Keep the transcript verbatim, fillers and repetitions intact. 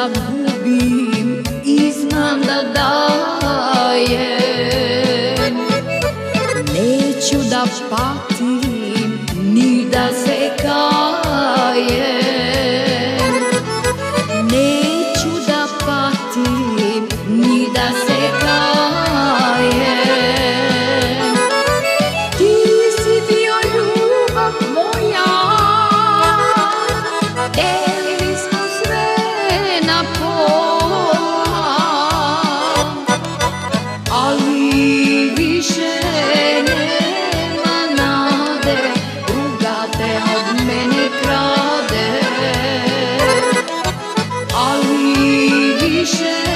da gubim i znam da dajem. Neću da patim ni da se kajem. Neću da patim ni da se kajem. Ti si bio ljubav moja, delili smo sve na pola, ali više nema nade, druga te od mene krade, ali više